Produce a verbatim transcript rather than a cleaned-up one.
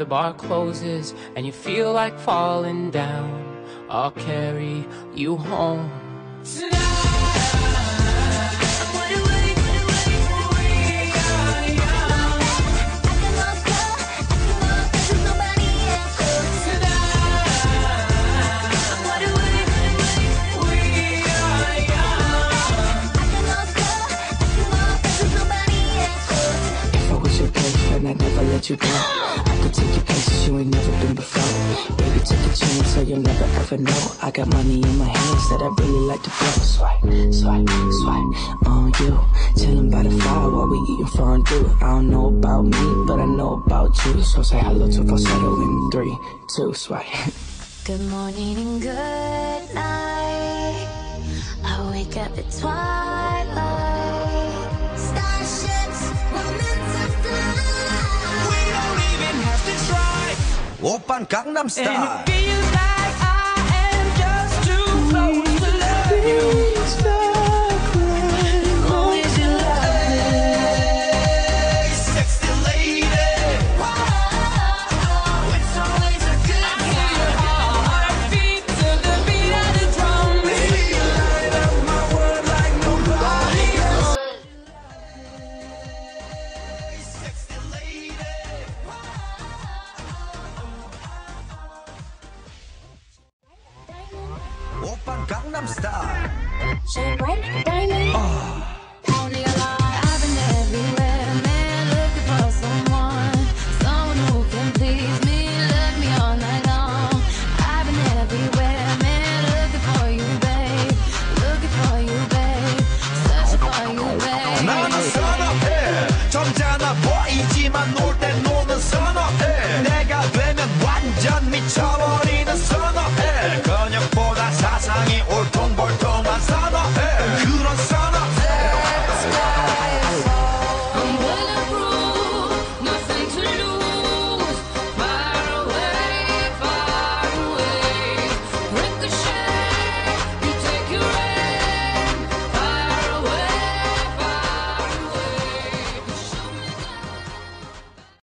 the bar closes and you feel like falling down, I'll carry you home tonight. I'd never let you go. I could take you places you ain't never been before. Baby, take a chance so you'll never ever know. I got money in my hands that I really like to blow. Swipe, swipe, swipe on you. Chillin' by the fire while we eating fondue. I don't know about me, but I know about you. So say hello to falsetto in three, two, swipe. Good morning and good night. I wake up at twilight. Starships were meant to fly. We don't even have to try. Open Gangnam Style. And it feels like I am just too close to love you. Always in love. Hey, sexy lady. Whoa, it's always a good time. Heartbeat to the beat of the drum. Baby, you light up my world like nobody else. Hey, sexy lady. Open Gangnam Style. Shine bright like a diamond. Ah.